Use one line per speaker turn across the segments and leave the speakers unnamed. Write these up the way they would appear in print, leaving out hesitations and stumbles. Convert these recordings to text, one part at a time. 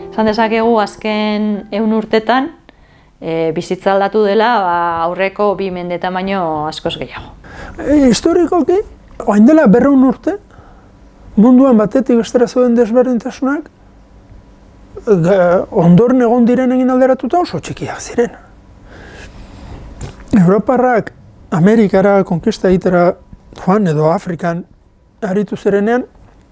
Esan dezakegu azken 100 urtetan bizitza aldatu dela aurreko 2 mendetan baino askoz gehiago.
Historikoki, orain dela 200 urte, munduan batetik bestera zeuden desberdintasunak, ondoren egon diren egin alderatuta oso txikiak ziren. Europarrak Amerikara konkista egitera joan edo Afrikan aritu zirenean,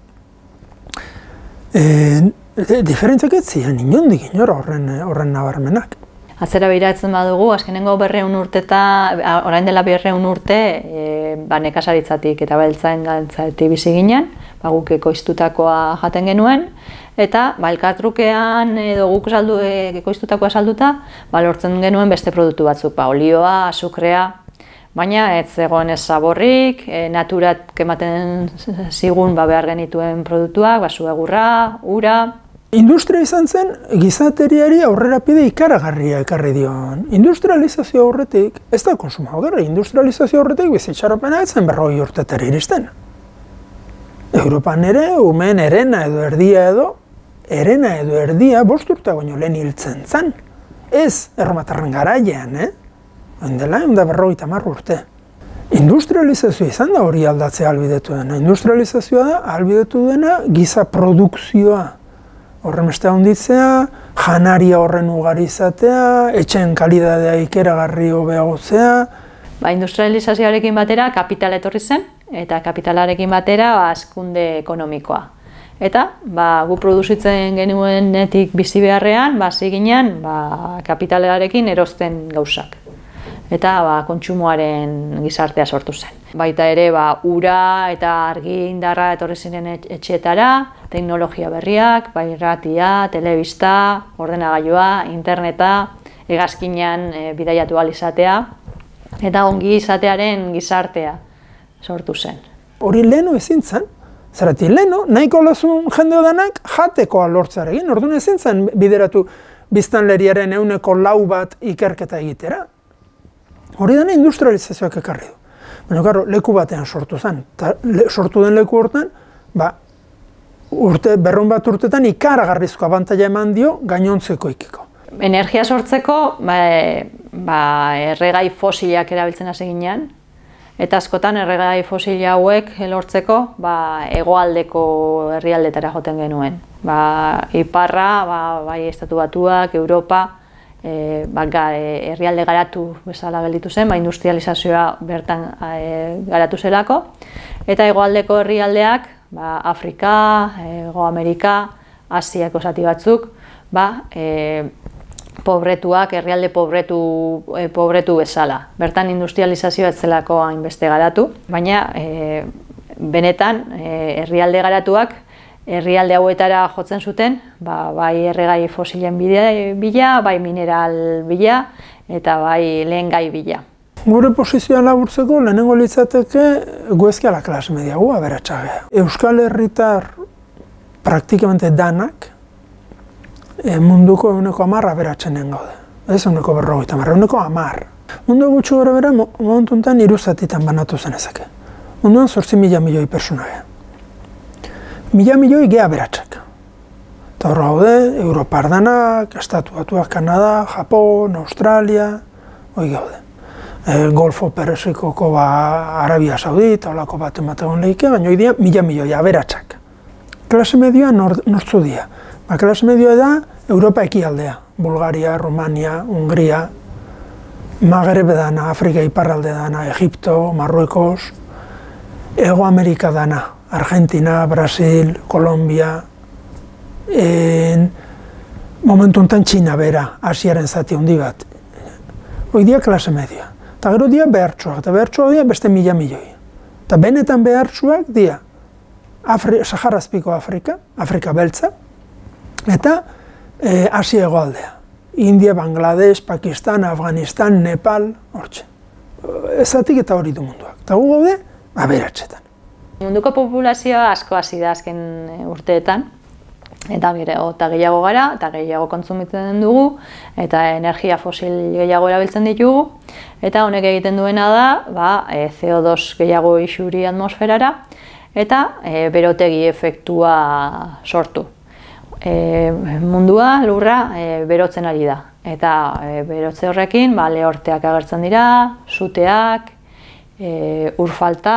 diferentziak ez ziren inondik inora horren nabarmenak.
Atzera begiratzen badugu, azkenengo 200 urteta, orain dela 200 urte, nekazaritzatik eta abeltzaintzatik bizi ginen, guk ekoiztutakoa jaten genuen, eta elkartrukean edo guk ekoiztutakoa salduta, lortzen genuen beste produktu batzuk, olioa, azukrea, baina ez zegoen ez zaborrik, naturak ematen zigun behar genituen produktuak, egurra, ura.
Industria izan zen, gizateriari aurrerapide ikaragarria ekarri dion. Industrializazio horretik, ez da konsumo aurre, industrializazio horretik bizitxaropena ez zen 40 urtetara iristen. Europan ere, umeen erena edo erdia 5 urte baino lehen hiltzen zen. Ez erromatarren garaian, Dela, 150 urte. Industrializazioa izan da hori aldatzea ahalbidetu dena. Industrializazioa da ahalbidetu dena giza produkzioa. Horren beste handitzea, janaria horren ugari izatea, etxeen kalidadea ikeragarri hobeagotzea.
Industrializazioarekin batera kapitala etorri zen, eta kapitalarekin batera hazkunde ekonomikoa. Eta gu produzitzen genuenetik bizi beharrean, hasi ginen kapitalarekin erosten gauzak. Eta kontsumoaren gizartea sortu zen. Baita ere ura eta argi indarra etorri ziren etxeetara, teknologia berriak, irratia, telebista, ordenagailua, interneta, hegazkinean bidaiatu ahal izatea, eta ongi izatearen gizartea sortu zen.
Hori leheno ezin zen, zergatik leheno nahiko lozun jende odanak jatekoa lortzarekin, orduan ezin zen bideratu biztanleriaren 4% bat ikerketa egitera. Hori dena industrializazioak ekarri du. Baina, leku batean sortu zen. Sortu den leku hortan, 200 urtetan ikaragarrizko abantaila eman dio gainontzeko ikiko.
Energia sortzeko, erregai fosilak erabiltzen hasi ginen, eta askotan erregai fosil hauek lortzeko hegoaldeko herrialdetara joten genuen. Iparra, bai Estatu Batuak, Europa, herrialde garatu bezala gelditu zen, industrializazioa bertan garatu zelako, eta hegoaldeko herrialdeak, Afrika, Hego Amerika, Asiako zati batzuk, pobretuak, herrialde pobretu bezala. Bertan industrializazioa ez zelako hainbeste garatu, baina benetan herrialde garatuak herrialde hauetara jotzen zuten, bai erregai fosilen bila, bai mineral bila, eta bai lehen gai bila.
Gure posizioa laburtzeko lehenengo litzateke gu ezkiala klase media, gu aberatxagea. Euskal Herritar praktikamente danak munduko 110 aberatsenen gaude. Ez 150, 110. Mundu gutxu gara bera momentu enten 3 zatitan banatu zenezake. Munduan 8.000 milioi pertsona. 1.000 milioi geha aberatsak. Eta hor gaude, Europar danak, Estatu Batuak, Kanada, Japon, Australia, hori gaude. Golfo Persikoko Arabia Saudita, holako bat ematen lehike, baina hori dira 1.000 milioi aberatsak. Klase medioa nortzu dira. Klase medioa da Europa ekialdea. Bulgaria, Rumania, Hungria, Magreb dana, Afrika iparralde dana, Egipto, Marruekos, Ego Amerika dana, Argentina, Brasil, Kolombia, momentu enten Txina bera, Asiaren zati handi bat. Hoi dia klase media. Eta gero dia behartsuak, eta behartsuak dia beste 1.000 milioi. Eta benetan behartsuak dia Saharazpiko Afrika, Afrika beltza, eta Asia hegoaldea. India, Bangladesh, Pakistan, Afganistan, Nepal, hortxe. Ezatik eta hori du munduak. Eta gu gaude, aberatsetan.
Munduko populazioa asko hasi da azken urteetan, eta gehiago gara, eta gehiago kontsumitzen dugu, eta energia fosil gehiago erabiltzen ditugu, eta honek egiten duena da CO2 gehiago isuri atmosferara, eta berotegi efektua sortu. mundua, lurra, berotzen ari da. Eta berotze horrekin lehorteak agertzen dira, suteak, ur falta,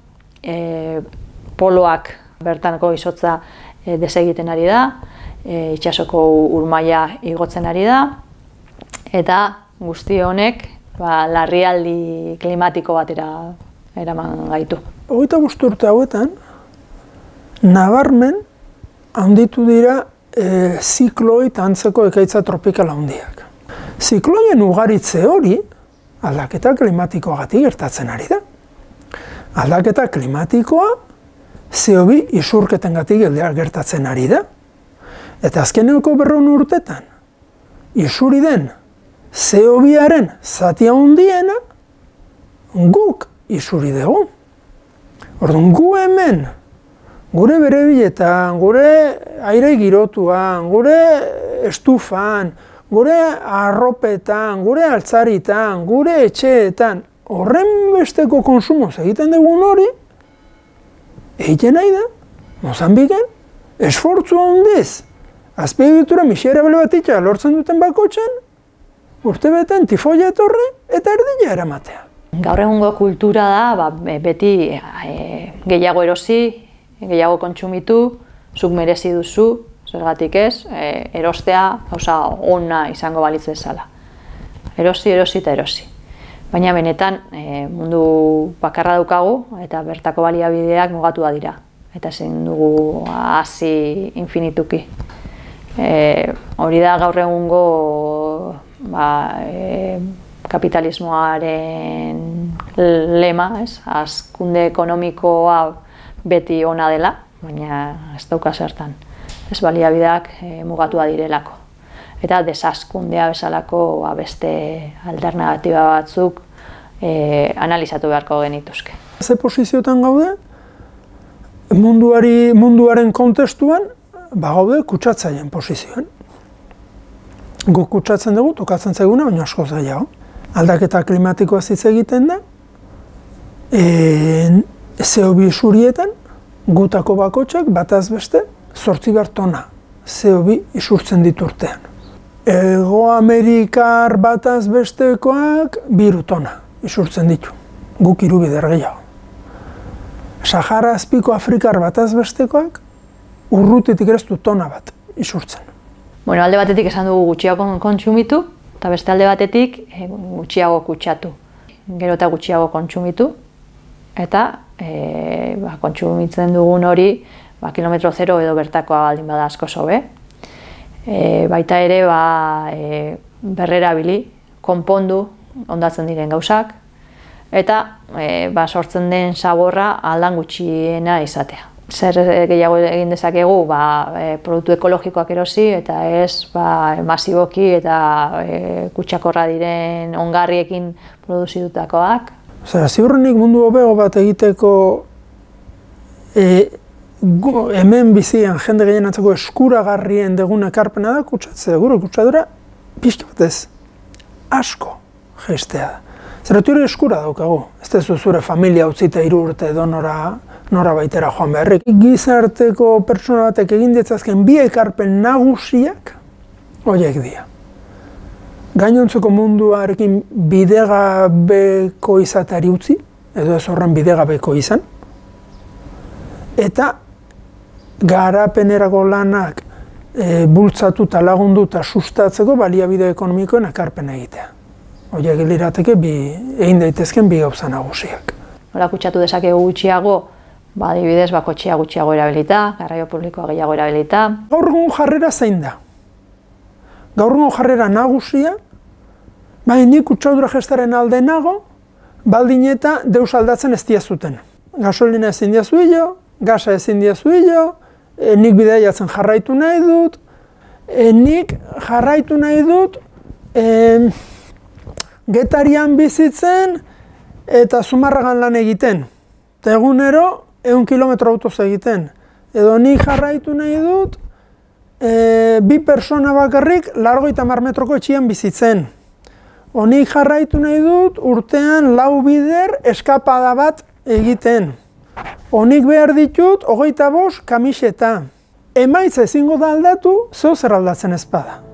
poloak bertanko izotza desegiten ari da, itsasoko ur maila igotzen ari da, eta guzti honek larrialdi klimatiko batera eraman gaitu.
25 urte hauetan, nabarmen handitu dira zikloi eta antzeko ekaitza tropikala handiak. Zikloien ugaritze hori aldaketa klimatikoagatik gertatzen ari da. Aldaketa klimatikoa CO2 isurketengatik gertatzen ari da. Eta azkeneko 200 urtetan isuri den CO2-aren zati handiena guk isuri dugu. Orduan gu hemen gure berebiletan, gure aire girotuan, gure estufan, gure arropetan, gure altzaritan, gure etxeetan, horren besteko konsumoz egiten dugun hori, egiten nahi da, Mozambiken, esfortzu handiz, azpiegitura miserable bat itxea lortzen duten bakotxan, urtebeten tifoia etorri eta erdila eramatea.
Gaur egungo kultura da, beti gehiago erosi, gehiago kontsumitu, zuk merezi duzu, zergatik ez, erostea gauza ona izango balitz bezala. Erosi, erosi eta erosi. Baina benetan mundu bakarra daukagu eta bertako baliabideak mugatua dira. Eta ezin dugu hasi infinituki. Hori da gaur egungo kapitalismoaren lema, hazkunde ekonomikoa beti ona dela, baina ez dauka zertan. Ez baliabideak mugatua direlako. Eta desazkundea bezalako beste alternatiba batzuk analizatu beharko genituzke.
Ze posiziotan gaude, munduaren kontestuan, gaude kutsatzaileen posizioan. Guk kutsatzen dugu, tokatzen zaiguna, baina asko zailago. Aldaketa klimatikoa hitz egiten da, CO2 isurietan, gutako bakotxak bataz beste 8 tona CO2 isurtzen diturtean. Ego Amerikar bataz bestekoak 2 tona isurtzen ditu, guk 3 bider gehiago. Sahara azpiko Afrikar bataz bestekoak urrutitik ez du tona bat isurtzen.
Bueno, alde batetik esan dugu gutxiago kontsumitu, eta beste alde batetik gutxiago kutsatu. Gero eta gutxiago kontsumitu, eta kontsumitzen dugun hori kilometro zero edo bertakoa baldin bada asko zobe. Baita ere berrerabili, konpondu hondatzen diren gauzak, eta sortzen den zaborra aldan gutxiena izatea. Zer gehiago egin dezakegu, produktu ekologikoak erosi eta ez masiboki eta kutsakorra diren ongarriekin produzitutakoak.
Ziurrenik mundu hobego bat egiteko hemen bizian jende gehienatzeko eskuragarrien degun ekarpena da kutsatzea, gure kutsadura pixka batez asko geistea da. Zerretu hori eskura daukagu, ez da zure familia utzita 3 urte edo nora baitera joan beharrik. Gizarteko pertsona batek egin ditzazken 2 ekarpen nagusiak horiek dira. Gainontzeko munduarekin bidegabeko izateari utzi, edo ez horren bidegabeko izan, eta garapenerako lanak bultzatu eta lagundu eta sustatzeko baliabide ekonomikoen ekarpena egitea. Horiek lirateke egin daitezken 2 gauza nagusiak.
Nola kutsatu dezakegu gutxiago, adibidez kotxea gutxiago erabilita, garraio publikoa gehiago erabilita.
Gaur egun jarrera zein da? Gaur egun jarrera nagusia, nik kutsadura gestaren alde nago, baldin eta deus aldatzen ez diazuten. Gasolina ezin diazu hilo, gasa ezin diazu hilo, nik bidaiatzen jarraitu nahi dut, nik jarraitu nahi dut Getarian bizitzen eta Zumarragan lan egiten. Eta egunero 100 kilometro autoz egiten. Edo nik jarraitu nahi dut 2 persona bakarrik 50 metroko etxean bizitzen. Nik jarraitu nahi dut urtean 4 bider eskapada bat egiten. Nik behar ditut 25 kamiseta. emaitza ezingo da aldatu, zeu zer aldatzen ez bada.